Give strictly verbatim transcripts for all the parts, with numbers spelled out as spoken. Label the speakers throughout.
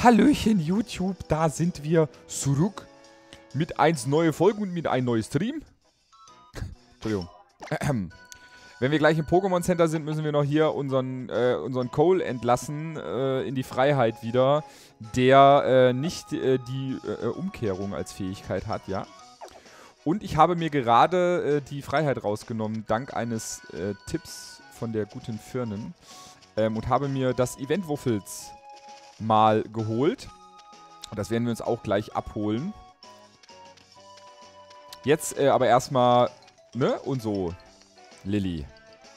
Speaker 1: Hallöchen YouTube, da sind wir zurück mit eins neue Folgen und mit einem neuen Stream. Entschuldigung. Wenn wir gleich im Pokémon Center sind, müssen wir noch hier unseren, äh, unseren Cole entlassen äh, in die Freiheit wieder, der äh, nicht äh, die äh, Umkehrung als Fähigkeit hat, ja. Und ich habe mir gerade äh, die Freiheit rausgenommen, dank eines äh, Tipps von der guten Firnen, ähm, und habe mir das Event Wuffels mal geholt. Und das werden wir uns auch gleich abholen. Jetzt äh, aber erstmal, ne, und so, Lilly.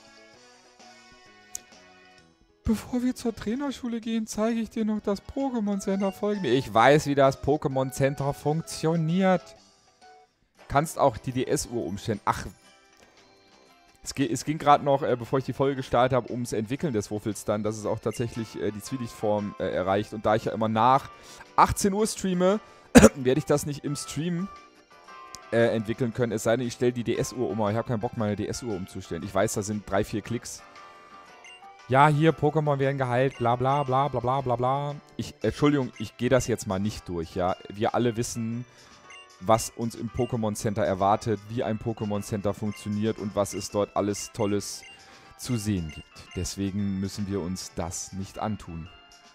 Speaker 1: Bevor wir zur Trainerschule gehen, zeige ich dir noch das Pokémon Center. Folge mir. Ich weiß, wie das Pokémon Center funktioniert. Kannst auch die D S-Uhr umstellen. Ach, es, ge es ging gerade noch, äh, bevor ich die Folge gestartet habe, ums Entwickeln des Wuffels dann, dass es auch tatsächlich äh, die Zwielichtform äh, erreicht. Und da ich ja immer nach achtzehn Uhr streame, werde ich das nicht im Stream äh, entwickeln können. Es sei denn, ich stelle die D S-Uhr um. Aber ich habe keinen Bock, meine D S-Uhr umzustellen. Ich weiß, da sind drei, vier Klicks. Ja, hier, Pokémon werden geheilt, bla bla bla bla bla bla bla. Ich, Entschuldigung, ich gehe das jetzt mal nicht durch, ja. Wir alle wissen, was uns im Pokémon Center erwartet, wie ein Pokémon Center funktioniert und was es dort alles Tolles zu sehen gibt. Deswegen müssen wir uns das nicht antun.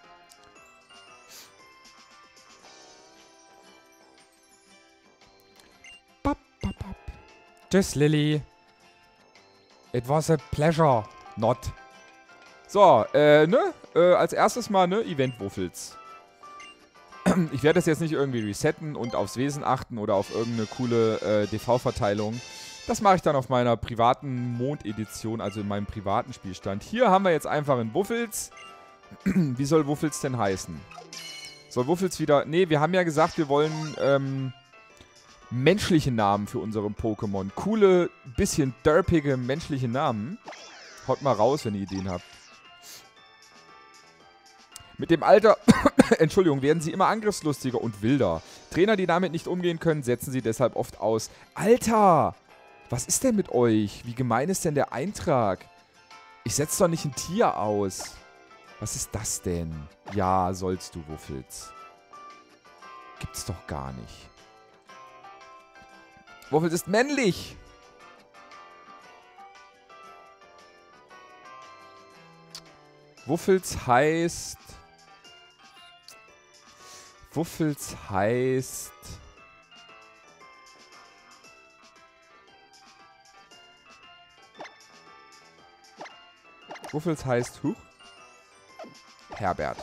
Speaker 1: Bap, bap, bap. Tschüss, Lilly. It was a pleasure, not. So, äh, ne? Äh, als erstes mal, ne? Event-Wuffels. Ich werde das jetzt nicht irgendwie resetten und aufs Wesen achten oder auf irgendeine coole äh, D V-Verteilung. Das mache ich dann auf meiner privaten Mondedition, also in meinem privaten Spielstand. Hier haben wir jetzt einfach einen Wuffels. Wie soll Wuffels denn heißen? Soll Wuffels wieder... Ne, wir haben ja gesagt, wir wollen ähm, menschliche Namen für unsere Pokémon. Coole, bisschen derpige menschliche Namen. Haut mal raus, wenn ihr Ideen habt. Mit dem Alter, Entschuldigung, werden sie immer angriffslustiger und wilder. Trainer, die damit nicht umgehen können, setzen sie deshalb oft aus. Alter, was ist denn mit euch? Wie gemein ist denn der Eintrag? Ich setze doch nicht ein Tier aus. Was ist das denn? Ja, sollst du, Wuffels. Gibt's doch gar nicht. Wuffels ist männlich. Wuffels heißt... Wuffels heißt... Wuffels heißt... Huch. Herbert.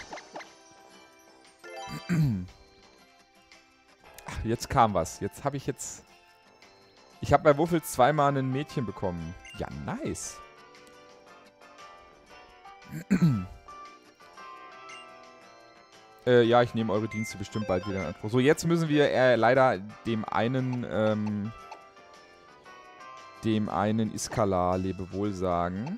Speaker 1: Ach, jetzt kam was. Jetzt habe ich jetzt... Ich habe bei Wuffels zweimal ein Mädchen bekommen. Ja, nice. Äh, ja, ich nehme eure Dienste bestimmt bald wieder in Anspruch. So, jetzt müssen wir äh, leider dem einen, ähm, dem einen Iskala-Lebewohl sagen.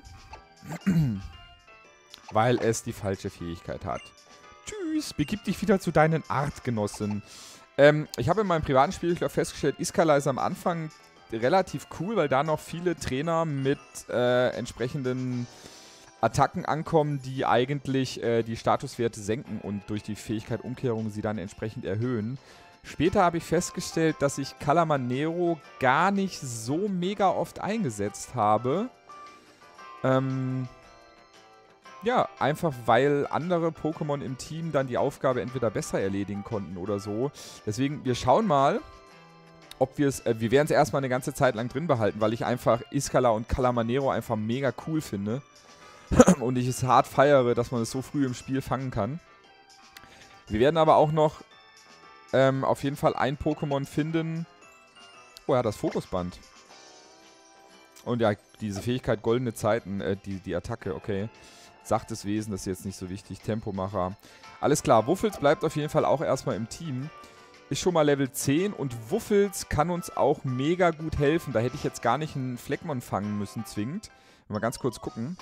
Speaker 1: Weil es die falsche Fähigkeit hat. Tschüss, begib dich wieder zu deinen Artgenossen. Ähm, ich habe in meinem privaten Spiel festgestellt, Iskala ist am Anfang relativ cool, weil da noch viele Trainer mit äh, entsprechenden Attacken ankommen, die eigentlich äh, die Statuswerte senken und durch die Fähigkeit Umkehrung sie dann entsprechend erhöhen. Später habe ich festgestellt, dass ich Calamanero gar nicht so mega oft eingesetzt habe. Ähm, ja, einfach weil andere Pokémon im Team dann die Aufgabe entweder besser erledigen konnten oder so. Deswegen, wir schauen mal, ob wir es, äh, wir werden es erstmal eine ganze Zeit lang drin behalten, weil ich einfach Iskala und Calamanero einfach mega cool finde. Und ich es hart feiere, dass man es so früh im Spiel fangen kann. Wir werden aber auch noch ähm, auf jeden Fall ein Pokémon finden. Oh, er hat das Fokusband. Und ja, diese Fähigkeit Goldene Zeiten, äh, die, die Attacke, okay. Sachtes Wesen, das ist jetzt nicht so wichtig. Tempomacher. Alles klar, Wuffels bleibt auf jeden Fall auch erstmal im Team. Ist schon mal Level zehn und Wuffels kann uns auch mega gut helfen. Da hätte ich jetzt gar nicht einen Fleckmon fangen müssen, zwingend. Mal ganz kurz gucken.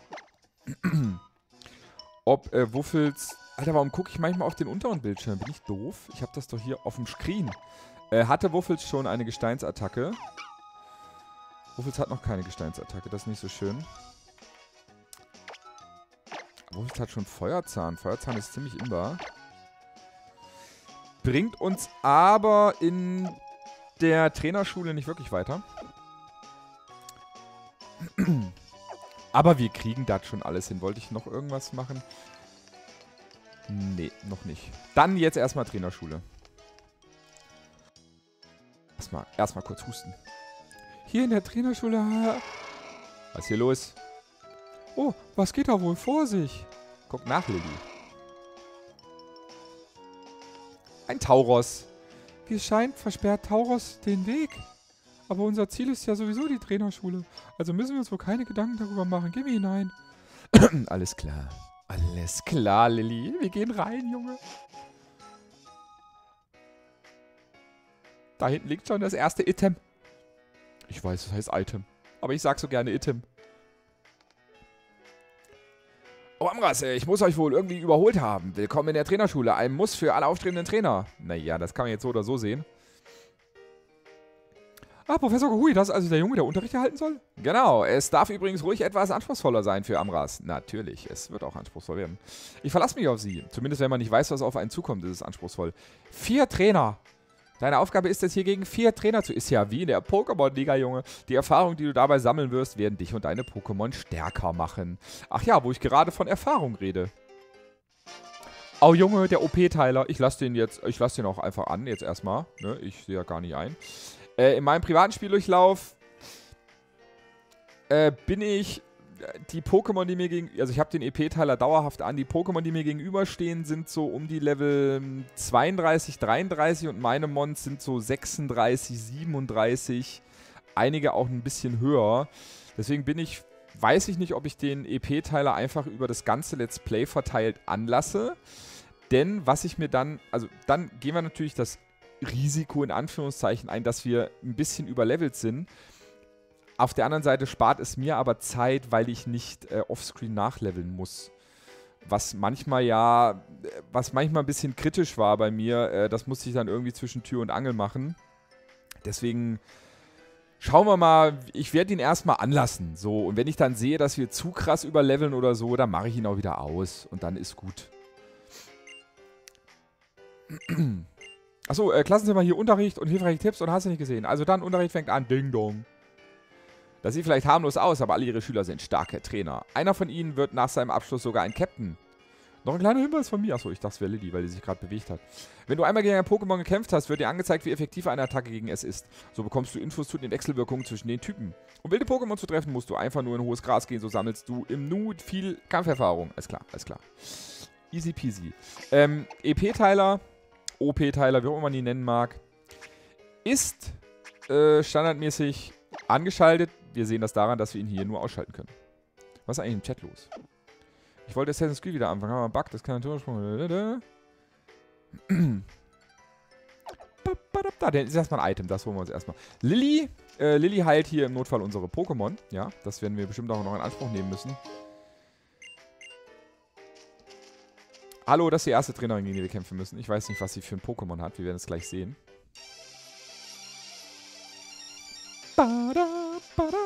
Speaker 1: Ob äh, Wuffels... Alter, warum gucke ich manchmal auf den unteren Bildschirm? Bin ich doof? Ich habe das doch hier auf dem Screen. Äh, hatte Wuffels schon eine Gesteinsattacke? Wuffels hat noch keine Gesteinsattacke, das ist nicht so schön. Wuffels hat schon Feuerzahn. Feuerzahn ist ziemlich imbar. bringt uns aber in der Trainerschule nicht wirklich weiter. Aber wir kriegen das schon alles hin. Wollte ich noch irgendwas machen? Nee, noch nicht. Dann jetzt erstmal Trainerschule. Erstmal, erstmal kurz husten. Hier in der Trainerschule. Was ist hier los? Oh, was geht da wohl vor sich? Guck nach, Lilly. Ein Tauros. Wie es scheint, versperrt Tauros den Weg. Aber unser Ziel ist ja sowieso die Trainerschule. Also müssen wir uns wohl keine Gedanken darüber machen. Geh mir hinein. Alles klar. Alles klar, Lilly. Wir gehen rein, Junge. Da hinten liegt schon das erste Item. Ich weiß, es heißt Item. Aber ich sag so gerne Item. Oh, Amras, ich muss euch wohl irgendwie überholt haben. Willkommen in der Trainerschule. Ein Muss für alle aufstrebenden Trainer. Naja, das kann man jetzt so oder so sehen. Ah, Professor Kohui, das ist also der Junge, der Unterricht erhalten soll? Genau, es darf übrigens ruhig etwas anspruchsvoller sein für Amras. Natürlich, es wird auch anspruchsvoll werden. Ich verlasse mich auf Sie. Zumindest wenn man nicht weiß, was auf einen zukommt, ist es anspruchsvoll. Vier Trainer. Deine Aufgabe ist es, hier gegen vier Trainer zu... Ist ja wie in der Pokémon-Liga, Junge. Die Erfahrungen, die du dabei sammeln wirst, werden dich und deine Pokémon stärker machen. Ach ja, wo ich gerade von Erfahrung rede. Oh, Junge, der O P-Teiler. Ich lasse den jetzt... Ich lasse den auch einfach an, jetzt erstmal. Ne? Ich sehe ja gar nicht ein. Äh, in meinem privaten Spieldurchlauf äh, bin ich... Die Pokémon, die mir gegen... Also ich habe den E P-Teiler dauerhaft an. Die Pokémon, die mir gegenüberstehen, sind so um die Level zweiunddreißig, dreiunddreißig und meine Mons sind so sechsunddreißig, siebenunddreißig. Einige auch ein bisschen höher. Deswegen bin ich... Weiß ich nicht, ob ich den E P-Teiler einfach über das ganze Let's Play verteilt anlasse. Denn was ich mir dann... Also dann gehen wir natürlich das Risiko in Anführungszeichen ein, dass wir ein bisschen überlevelt sind. Auf der anderen Seite spart es mir aber Zeit, weil ich nicht äh, offscreen nachleveln muss. Was manchmal ja, was manchmal ein bisschen kritisch war bei mir, äh, das musste ich dann irgendwie zwischen Tür und Angel machen. Deswegen schauen wir mal, ich werde ihn erstmal anlassen. So, und wenn ich dann sehe, dass wir zu krass überleveln oder so, dann mache ich ihn auch wieder aus und dann ist gut. Achso, äh, Klassenzimmer hier Unterricht und hilfreiche Tipps und hast du nicht gesehen. Also dann, Unterricht fängt an, Ding Dong. Das sieht vielleicht harmlos aus, aber alle ihre Schüler sind starke Trainer. Einer von ihnen wird nach seinem Abschluss sogar ein Captain. Noch ein kleiner Hinweis von mir. Achso, ich dachte, es wäre Lilly, weil die sich gerade bewegt hat. Wenn du einmal gegen ein Pokémon gekämpft hast, wird dir angezeigt, wie effektiv eine Attacke gegen es ist. So bekommst du Infos zu den Wechselwirkungen zwischen den Typen. Um wilde Pokémon zu treffen, musst du einfach nur in hohes Gras gehen, so sammelst du im Nu viel Kampferfahrung. Alles klar, alles klar. Easy peasy. Ähm, E P-Teiler, O P-Teiler, wie auch immer man die nennen mag, ist äh, standardmäßig angeschaltet. Wir sehen das daran, dass wir ihn hier nur ausschalten können. Was ist eigentlich im Chat los? Ich wollte Assassin's Creed wieder anfangen. Aber Bug, das kann natürlich schon. Da, der ist erstmal ein Item. Das holen wir uns erstmal. Lilly. Äh, Lilly heilt hier im Notfall unsere Pokémon. Ja, das werden wir bestimmt auch noch in Anspruch nehmen müssen. Hallo, das ist die erste Trainerin, gegen die wir kämpfen müssen. Ich weiß nicht, was sie für ein Pokémon hat. Wir werden es gleich sehen. Bada, bada.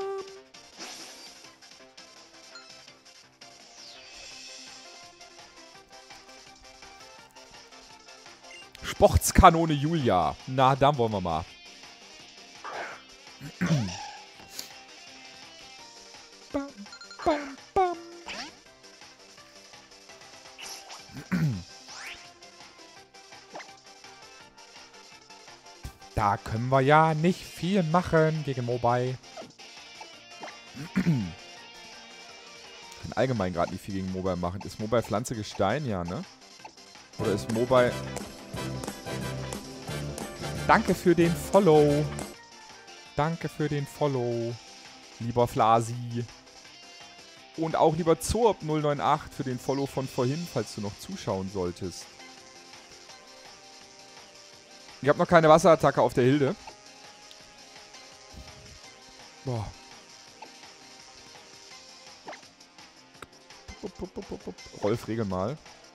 Speaker 1: Sportskanone Julia. Na, dann wollen wir mal. Bam, bam, bam. Da können wir ja nicht viel machen gegen Mobile. Wir können allgemein gerade nicht viel gegen Mobile machen. Ist Mobile Pflanze Gestein? Ja, ne? Oder ist Mobile... Danke für den Follow. Danke für den Follow. Lieber Flasi. Und auch lieber Zorb null neun acht für den Follow von vorhin, falls du noch zuschauen solltest. Ich habe noch keine Wasserattacke auf der Hilde. Boah. Rolf, regel mal.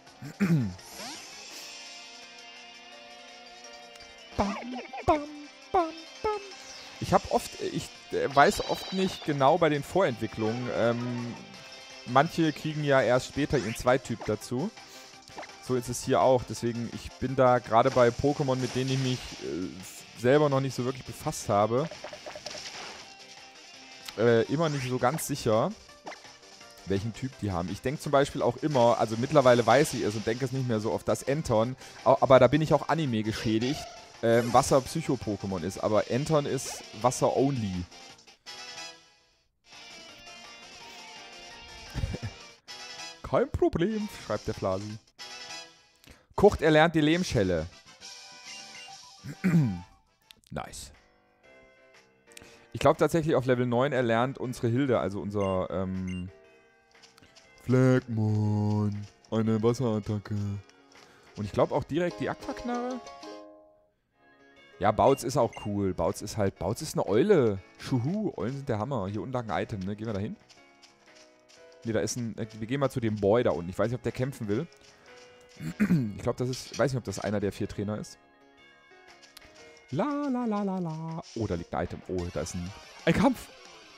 Speaker 1: Bam, bam, bam, bam. Ich habe oft, ich äh, weiß oft nicht genau bei den Vorentwicklungen. Ähm, manche kriegen ja erst später ihren Zweittyp dazu. So ist es hier auch. Deswegen, ich bin da gerade bei Pokémon, mit denen ich mich äh, selber noch nicht so wirklich befasst habe, äh, immer nicht so ganz sicher, welchen Typ die haben. Ich denke zum Beispiel auch immer, also mittlerweile weiß ich es und denke es nicht mehr so oft, dass Anton, aber da bin ich auch Anime geschädigt, äh, Wasser-Psycho-Pokémon ist. Aber Anton ist Wasser-Only. Kein Problem, schreibt der Flasi. Kurt erlernt die Lehmschelle. Nice. Ich glaube tatsächlich auf Level neun erlernt unsere Hilde, also unser ähm, Flagmon, eine Wasserattacke. Und ich glaube auch direkt die Aquaknarre. Ja, Bautz ist auch cool. Bautz ist halt, Bautz ist eine Eule. Schuhu, Eulen sind der Hammer. Hier unten lag ein Item, ne? Gehen wir da hin? Ne, da ist ein, wir gehen mal zu dem Boy da unten. Ich weiß nicht, ob der kämpfen will. Ich glaube, das ist, ich weiß nicht, ob das einer der vier Trainer ist. La, la, la, la, la. Oh, da liegt ein Item. Oh, da ist ein, ein Kampf.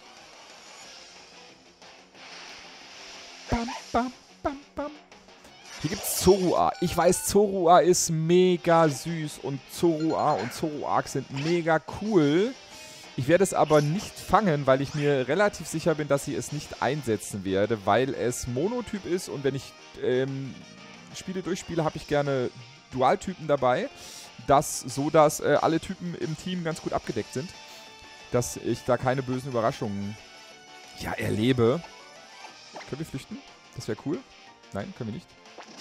Speaker 1: Bam, bam, bam, bam. Hier gibt's Zorua. Ich weiß, Zorua ist mega süß und Zorua und Zoroark sind mega cool. Ich werde es aber nicht fangen, weil ich mir relativ sicher bin, dass ich es nicht einsetzen werde, weil es Monotyp ist und wenn ich ähm, Spiele durchspiele, habe ich gerne Dualtypen dabei, das, so dass äh, alle Typen im Team ganz gut abgedeckt sind, dass ich da keine bösen Überraschungen ja, erlebe. Können wir flüchten? Das wäre cool. Nein, können wir nicht.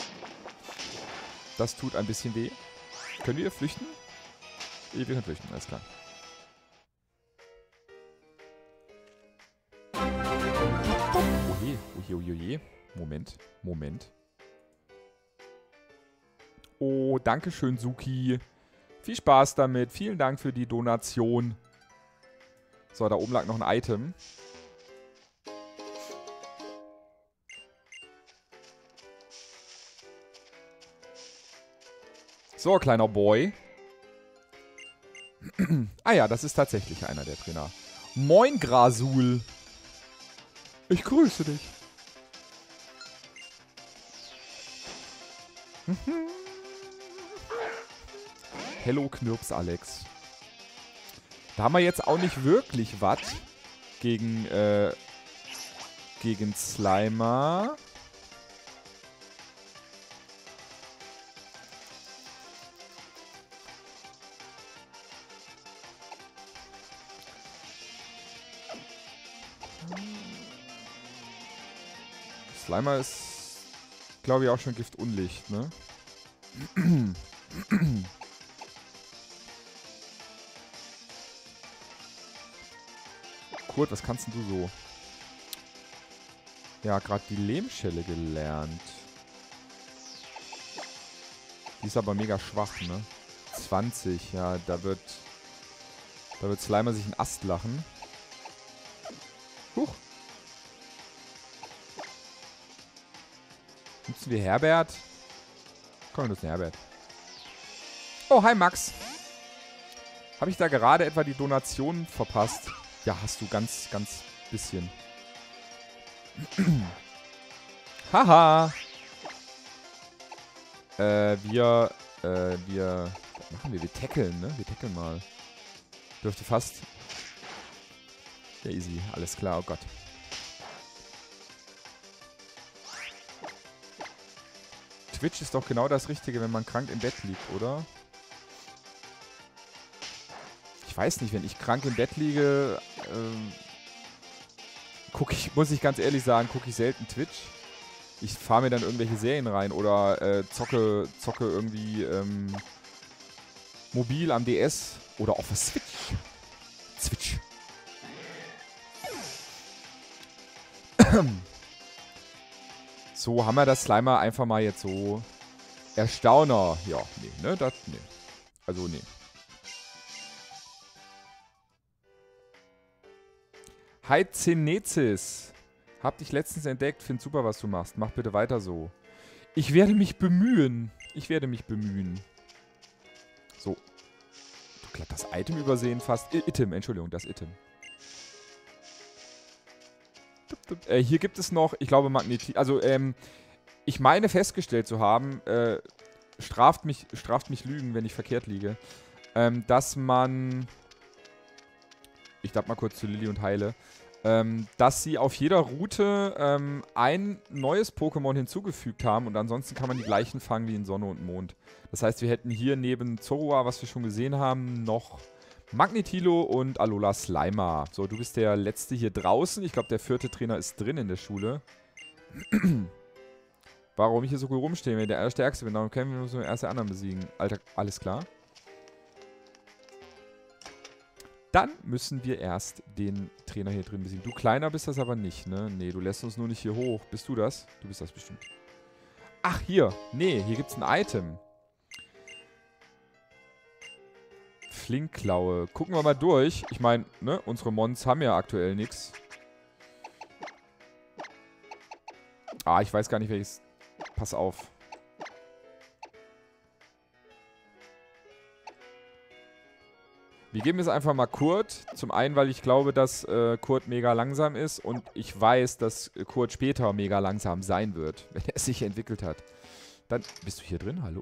Speaker 1: Das tut ein bisschen weh. Können wir flüchten? Wir können flüchten, alles klar. Oje, oje, oje, oje. Moment, Moment. Oh, danke schön, Suki. Viel Spaß damit. Vielen Dank für die Donation. So, da oben lag noch ein Item. So, kleiner Boy. Ah ja, das ist tatsächlich einer der Trainer. Moin, Grasul. Ich grüße dich. Hello, Knirps Alex. Da haben wir jetzt auch nicht wirklich was gegen, äh, gegen Slimer. Slimer ist, glaube ich, auch schon Giftunlicht, ne? Kurt, was kannst denn du so? Ja, gerade die Lehmschelle gelernt. Die ist aber mega schwach, ne? zwanzig, ja, da wird, da wird Slimer sich einen Ast lachen. Huch. Nutzen wir Herbert? Komm, wir nutzen Herbert. Oh, hi Max. Habe ich da gerade etwa die Donation verpasst? Ja, hast du ganz, ganz bisschen. Haha. Äh, wir, äh, wir, was machen wir? Wir tackeln, ne? Wir tackeln mal. Dürfte fast. Ja, easy. Alles klar, oh Gott. Twitch ist doch genau das Richtige, wenn man krank im Bett liegt, oder? Ich weiß nicht, wenn ich krank im Bett liege, ähm, gucke ich, muss ich ganz ehrlich sagen, gucke ich selten Twitch. Ich fahre mir dann irgendwelche Serien rein oder äh, zocke, zocke irgendwie ähm, mobil am D S oder auf der Switch. Switch. So, haben wir das Slimer einfach mal jetzt so. Erstauner. Ja, nee, ne? Das, nee. Also, nee. Hi, Zenezis. Hab dich letztens entdeckt. Find super, was du machst. Mach bitte weiter so. Ich werde mich bemühen. Ich werde mich bemühen. So. Du glatt das Item übersehen fast. I Item, Entschuldigung, das Item. Äh, hier gibt es noch, ich glaube, Magnetit. Also, ähm, ich meine festgestellt zu haben, äh, straft mich, straft mich Lügen, wenn ich verkehrt liege, ähm, dass man, ich darf mal kurz zu Lilly und Heile, ähm, dass sie auf jeder Route ähm, ein neues Pokémon hinzugefügt haben und ansonsten kann man die gleichen fangen wie in Sonne und Mond. Das heißt, wir hätten hier neben Zorua, was wir schon gesehen haben, noch Magnetilo und Alola Slimer. So, du bist der Letzte hier draußen. Ich glaube, der vierte Trainer ist drin in der Schule. Warum ich hier so gut rumstehe, wenn ich der Allerstärkste bin, darum können wir nur so erst den anderen besiegen. Alter, alles klar. Dann müssen wir erst den Trainer hier drin besiegen. Du Kleiner bist das aber nicht, ne? Nee, du lässt uns nur nicht hier hoch. Bist du das? Du bist das bestimmt. Ach, hier. Nee, hier gibt's ein Item. Flinkklaue. Gucken wir mal durch. Ich meine, ne, unsere Mons haben ja aktuell nichts. Ah, ich weiß gar nicht, welches... Pass auf. Wir geben es einfach mal Kurt. Zum einen, weil ich glaube, dass äh, Kurt mega langsam ist und ich weiß, dass äh, Kurt später mega langsam sein wird, wenn er sich entwickelt hat. Dann, bist du hier drin? Hallo?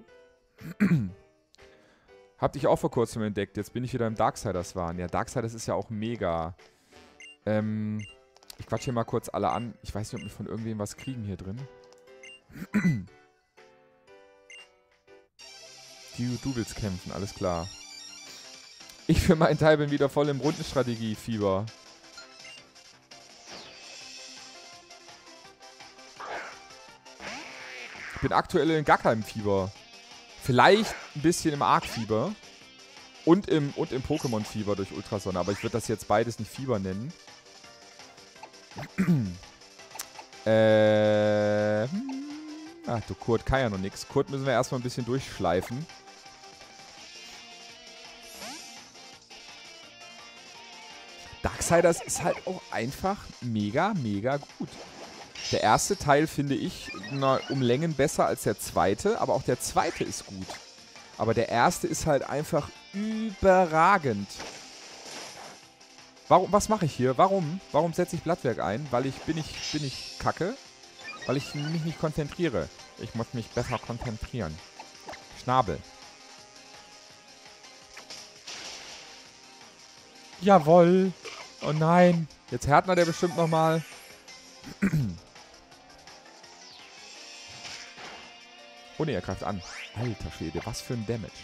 Speaker 1: Hab dich auch vor kurzem entdeckt. Jetzt bin ich wieder im Darksiders-Wahn. Ja, Darksiders ist ja auch mega. Ähm, ich quatsche hier mal kurz alle an. Ich weiß nicht, ob wir von irgendwem was kriegen hier drin. Du, du willst kämpfen, alles klar. Ich für meinen Teil bin wieder voll im Rundenstrategie-Fieber. Ich bin aktuell in gar keinem Fieber. Vielleicht ein bisschen im Arc-Fieber. Und im, und im Pokémon-Fieber durch Ultrasonne. Aber ich würde das jetzt beides nicht Fieber nennen. äh... Ach, du Kurt kann ja noch nix. Kurt müssen wir erstmal ein bisschen durchschleifen. Darksiders ist halt auch einfach mega, mega gut. Der erste Teil finde ich na, um Längen besser als der zweite, aber auch der zweite ist gut. Aber der erste ist halt einfach überragend. Warum, was mache ich hier? Warum? Warum setze ich Blattwerk ein? Weil ich, bin ich, bin ich kacke? Weil ich mich nicht konzentriere. Ich muss mich besser konzentrieren. Schnabel. Jawohl. Oh nein. Jetzt Härtner der bestimmt nochmal. Oh ne, er greift an. Alter Schwede, was für ein Damage.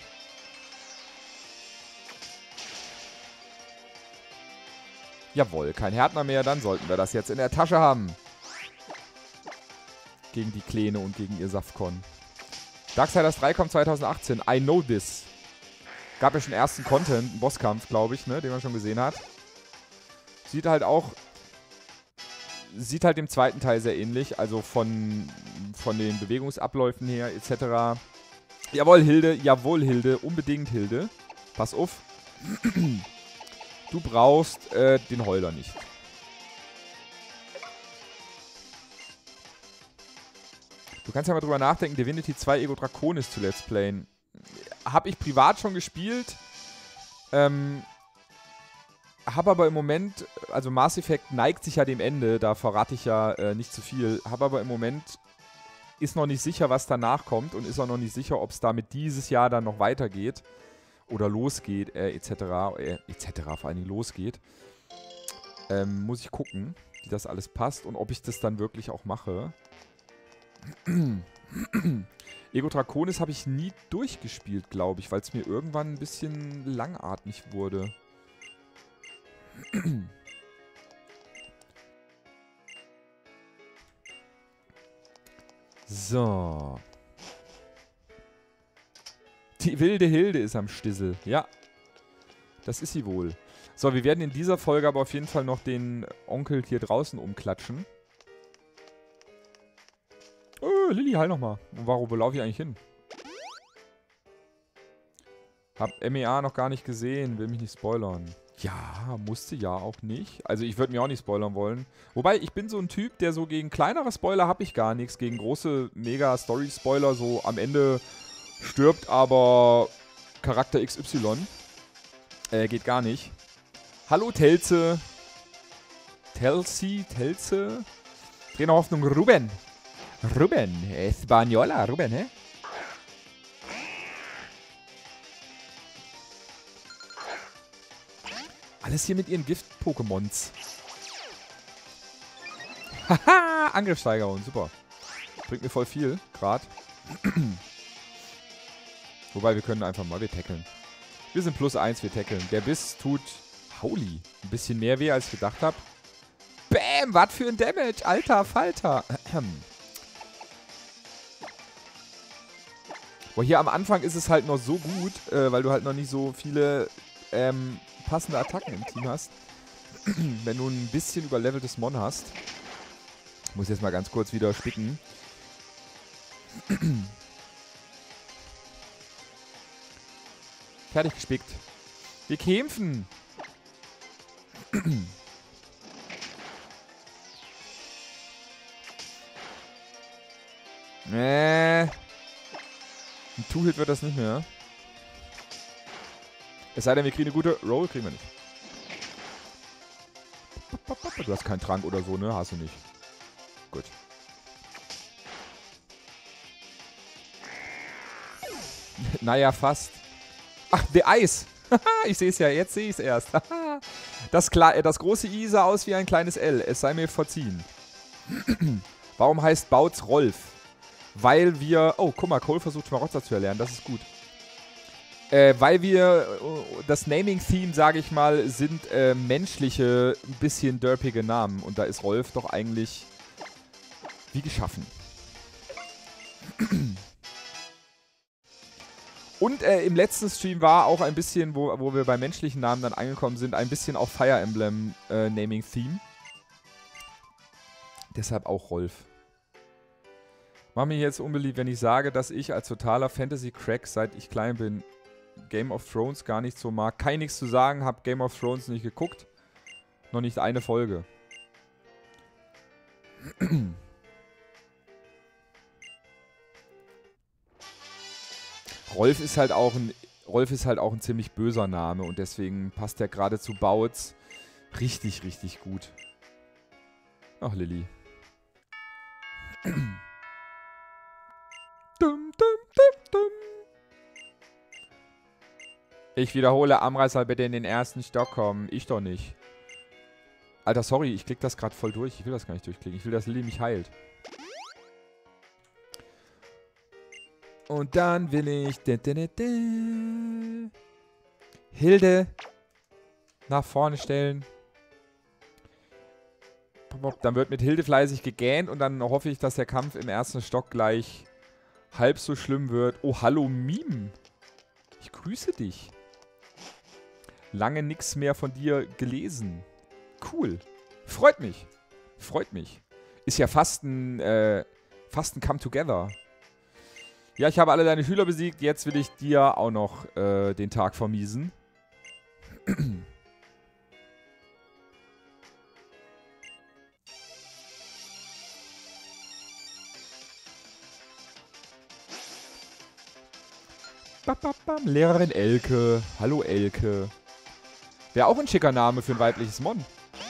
Speaker 1: Jawohl, kein Härtner mehr. Dann sollten wir das jetzt in der Tasche haben. Gegen die Kleine und gegen ihr Safcon. Darksiders drei kommt zwanzig achtzehn. I know this. Gab ja schon ersten Content, einen Bosskampf, glaube ich, ne, den man schon gesehen hat. Sieht halt auch... Sieht halt dem zweiten Teil sehr ähnlich. Also von, von den Bewegungsabläufen her, et cetera. Jawohl, Hilde. Jawohl, Hilde. Unbedingt, Hilde. Pass auf. Du brauchst äh, den Holder nicht. Du kannst ja mal drüber nachdenken, Divinity zwei Ego Draconis zu Let's Playen. Habe ich privat schon gespielt. Ähm, habe aber im Moment, also Mass Effect neigt sich ja dem Ende, da verrate ich ja äh, nicht zu viel. Habe aber im Moment, ist noch nicht sicher, was danach kommt und ist auch noch nicht sicher, ob es damit dieses Jahr dann noch weitergeht. Oder losgeht, äh, et cetera. Äh, et cetera vor allen Dingen losgeht. Ähm, muss ich gucken, wie das alles passt und ob ich das dann wirklich auch mache. Ego Draconis habe ich nie durchgespielt, glaube ich, weil es mir irgendwann ein bisschen langatmig wurde. So. Die wilde Hilde ist am Stissel. Ja. Das ist sie wohl. So, wir werden in dieser Folge aber auf jeden Fall noch den Onkel hier draußen umklatschen. Oh, Lilly, heil nochmal. Warum, wo laufe ich eigentlich hin? Hab M E A noch gar nicht gesehen, will mich nicht spoilern. Ja, musste ja auch nicht. Also ich würde mir auch nicht spoilern wollen. Wobei, ich bin so ein Typ, der so gegen kleinere Spoiler habe ich gar nichts. Gegen große Mega-Story-Spoiler, so am Ende stirbt aber Charakter X Y. Äh, geht gar nicht. Hallo Telze. Telsi, Telze. Trainer Hoffnung Ruben. Ruben, Española, Ruben, hä? Alles hier mit ihren Gift-Pokémons. Haha, Angriffssteigerung, super. Bringt mir voll viel, gerade. Wobei, wir können einfach mal, wir tackeln. Wir sind plus eins, wir tackeln. Der Biss tut, holy, ein bisschen mehr weh, als ich gedacht habe. Bam, was für ein Damage, alter Falter. Boah, hier am Anfang ist es halt noch so gut, äh, weil du halt noch nicht so viele ähm, passende Attacken im Team hast. Wenn du ein bisschen überleveltes Mon hast. Ich muss jetzt mal ganz kurz wieder spicken. Fertig gespickt. Wir kämpfen. Nee. Ein Two-Hit wird das nicht mehr. Es sei denn, wir kriegen eine gute Roll, kriegen wir nicht. Du hast keinen Trank oder so, ne? Hast du nicht. Gut. Naja, fast. Ach, The Ice. Ich sehe es ja, jetzt sehe ich es erst. das, das große I sah aus wie ein kleines L. Es sei mir verziehen. Warum heißt Bouts Rolf? Weil wir... Oh, guck mal, Cole versucht Schmarotzer zu erlernen. Das ist gut. Äh, weil wir... Das Naming-Theme, sage ich mal, sind äh, menschliche, ein bisschen derpige Namen. Und da ist Rolf doch eigentlich wie geschaffen. Und äh, im letzten Stream war auch ein bisschen, wo, wo wir bei menschlichen Namen dann angekommen sind, ein bisschen auf Fire Emblem äh, Naming-Theme. Deshalb auch Rolf. Mach mich jetzt unbeliebt, wenn ich sage, dass ich als totaler Fantasy-Crack, seit ich klein bin, Game of Thrones gar nicht so mag. Kann ich nichts zu sagen, hab Game of Thrones nicht geguckt. Noch nicht eine Folge. Rolf ist halt auch ein Rolf ist halt auch ein ziemlich böser Name und deswegen passt der gerade zu Bouts richtig, richtig gut. Ach, Lilly. Dum, dum, dum, dum. Ich wiederhole, Amra soll bitte in den ersten Stock kommen. Ich doch nicht. Alter, sorry, ich klick das gerade voll durch. Ich will das gar nicht durchklicken. Ich will, dass Lilly mich heilt. Und dann will ich... Hilde nach vorne stellen. Dann wird mit Hilde fleißig gegähnt und dann hoffe ich, dass der Kampf im ersten Stock gleich halb so schlimm wird. Oh, hallo Meme. Ich grüße dich. Lange nichts mehr von dir gelesen. Cool. Freut mich. Freut mich. Ist ja fast ein, äh, fast ein Come-Together. Ja, ich habe alle deine Schüler besiegt. Jetzt will ich dir auch noch äh, den Tag vermiesen. Bam, Lehrerin Elke. Hallo Elke. Wäre auch ein schicker Name für ein weibliches Mon.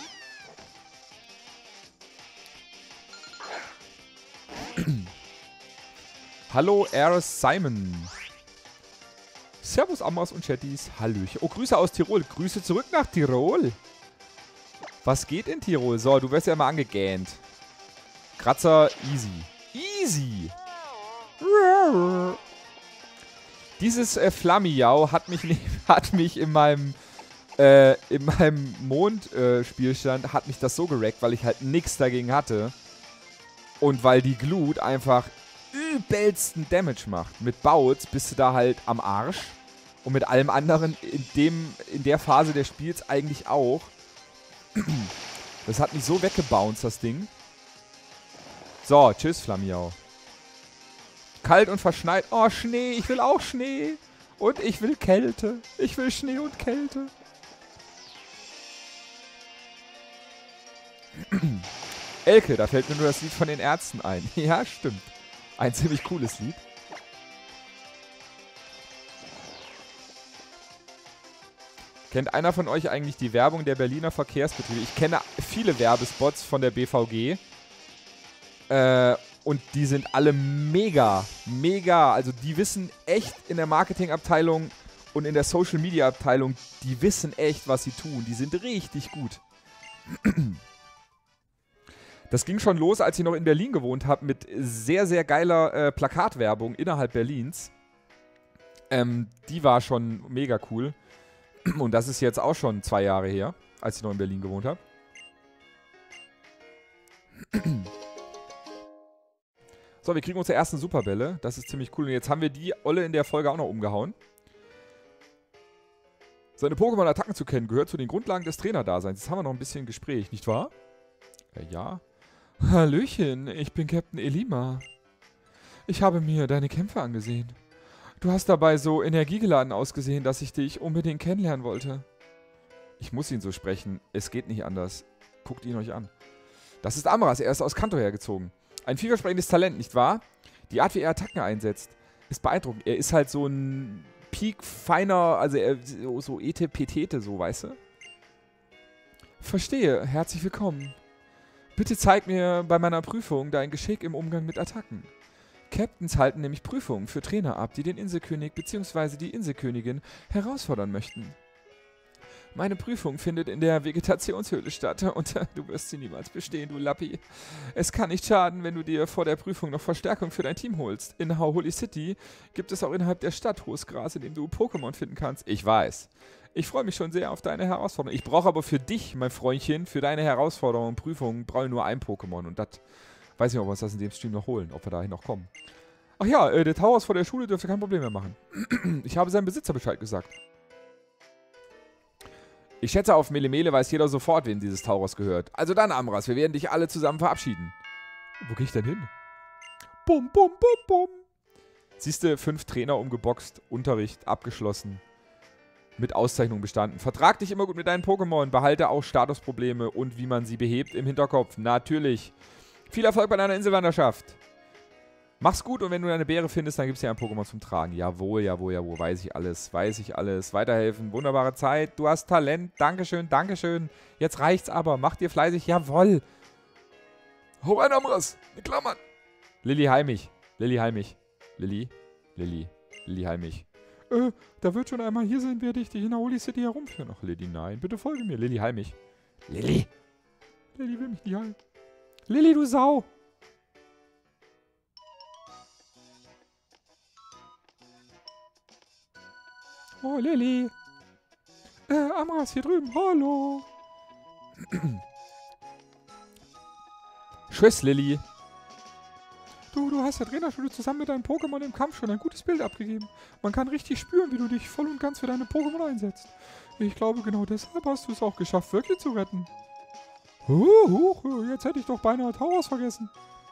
Speaker 1: Hallo Eris Simon. Servus Amras und Chatties. Hallöchen. Oh, Grüße aus Tirol. Grüße zurück nach Tirol. Was geht in Tirol? So, du wirst ja immer angegähnt. Kratzer, easy. Easy. Dieses äh, Flammiau hat mich, hat mich in meinem äh, in meinem Mondspielstand äh, hat mich das so gerackt, weil ich halt nichts dagegen hatte. Und weil die Glut einfach übelsten Damage macht. Mit Bouts bist du da halt am Arsch. Und mit allem anderen in, dem, in der Phase des Spiels eigentlich auch. Das hat mich so weggebounced, das Ding. So, tschüss, Flammiau. Kalt und verschneit. Oh, Schnee. Ich will auch Schnee. Und ich will Kälte. Ich will Schnee und Kälte. Elke, da fällt mir nur das Lied von den Ärzten ein. Ja, stimmt. Ein ziemlich cooles Lied. Kennt einer von euch eigentlich die Werbung der Berliner Verkehrsbetriebe? Ich kenne viele Werbespots von der B V G. Äh, Und die sind alle mega, mega. Also die wissen echt in der Marketingabteilung und in der Social-Media-Abteilung, die wissen echt, was sie tun. Die sind richtig gut. Das ging schon los, als ich noch in Berlin gewohnt habe, mit sehr, sehr geiler äh, Plakatwerbung innerhalb Berlins. Ähm, die war schon mega cool. Und das ist jetzt auch schon zwei Jahre her, als ich noch in Berlin gewohnt habe. So, wir kriegen unsere ersten Superbälle. Das ist ziemlich cool. Und jetzt haben wir die Olle in der Folge auch noch umgehauen. Seine Pokémon-Attacken zu kennen, gehört zu den Grundlagen des Trainerdaseins. Jetzt haben wir noch ein bisschen Gespräch, nicht wahr? Ja, ja. Hallöchen, ich bin Captain Elima. Ich habe mir deine Kämpfe angesehen. Du hast dabei so energiegeladen ausgesehen, dass ich dich unbedingt kennenlernen wollte. Ich muss ihn so sprechen. Es geht nicht anders. Guckt ihn euch an. Das ist Amras. Er ist aus Kanto hergezogen. Ein vielversprechendes Talent, nicht wahr? Die Art, wie er Attacken einsetzt, ist beeindruckend. Er ist halt so ein Peak feiner, also er, so Ete-Petete, so, weißt du? Verstehe. Herzlich willkommen. Bitte zeig mir bei meiner Prüfung dein Geschick im Umgang mit Attacken. Captains halten nämlich Prüfungen für Trainer ab, die den Inselkönig bzw. die Inselkönigin herausfordern möchten. Meine Prüfung findet in der Vegetationshöhle statt und du wirst sie niemals bestehen, du Lappi. Es kann nicht schaden, wenn du dir vor der Prüfung noch Verstärkung für dein Team holst. In Hauholi City gibt es auch innerhalb der Stadt hohes Gras, in dem du Pokémon finden kannst. Ich weiß. Ich freue mich schon sehr auf deine Herausforderung. Ich brauche aber für dich, mein Freundchen, für deine Herausforderung und Prüfung, brauche ich nur ein Pokémon. Und das weiß ich nicht, ob wir uns das in dem Stream noch holen, ob wir dahin noch kommen. Ach ja, äh, der Tauros vor der Schule dürfte kein Problem mehr machen. Ich habe seinem Besitzer Bescheid gesagt. Ich schätze, auf Melemele weiß jeder sofort, wem dieses Tauros gehört. Also dann, Amras, wir werden dich alle zusammen verabschieden. Wo gehe ich denn hin? Bum, bum, bum, bum. Siehst du, fünf Trainer umgeboxt, Unterricht abgeschlossen. Mit Auszeichnung bestanden. Vertrag dich immer gut mit deinen Pokémon. Behalte auch Statusprobleme und wie man sie behebt im Hinterkopf. Natürlich. Viel Erfolg bei deiner Inselwanderschaft. Mach's gut und wenn du eine Beere findest, dann gibt's dir ein Pokémon zum Tragen. Jawohl, jawohl, jawohl. Weiß ich alles. Weiß ich alles. Weiterhelfen. Wunderbare Zeit. Du hast Talent. Dankeschön, Dankeschön. Jetzt reicht's aber. Mach dir fleißig. Jawohl. Hau rein, Amras. In Klammern. Lilly, heil mich. Lilly, heil mich. Lilly. Lilly. Lilly, heil mich. Äh, da wird schon einmal hier sein, werde ich dich in Hauholi City herumführen. Ach, Lilly, nein. Bitte folge mir. Lilly, heil mich. Lilly. Lilly will mich nicht heilen. Lilly, du Sau. Oh, Lilly. Äh, Amras, hier drüben. Hallo. Tschüss, Lilly. Du, du hast der Trainerschule zusammen mit deinem Pokémon im Kampf schon ein gutes Bild abgegeben. Man kann richtig spüren, wie du dich voll und ganz für deine Pokémon einsetzt. Ich glaube, genau deshalb hast du es auch geschafft, wirklich zu retten. Huch, huch, jetzt hätte ich doch beinahe Tauros vergessen.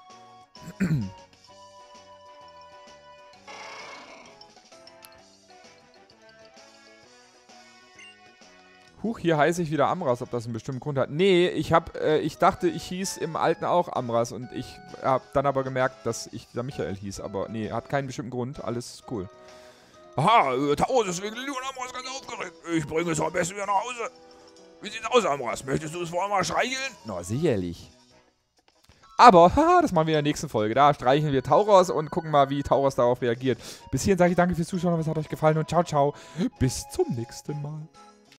Speaker 1: Huch, hier heiße ich wieder Amras, ob das einen bestimmten Grund hat. Nee, ich hab, äh, ich dachte, ich hieß im Alten auch Amras und ich habe dann aber gemerkt, dass ich da Michael hieß. Aber nee, hat keinen bestimmten Grund, alles cool. Aha, äh, Tauros, deswegen Lilly und Amras ganz aufgeregt. Ich bringe es am besten wieder nach Hause. Wie sieht's aus, Amras? Möchtest du es vorher mal streicheln? Na, sicherlich. Aber, haha, das machen wir in der nächsten Folge. Da streicheln wir Tauros und gucken mal, wie Tauros darauf reagiert. Bis hierhin sage ich danke fürs Zuschauen, es hat euch gefallen und ciao, ciao. Bis zum nächsten Mal.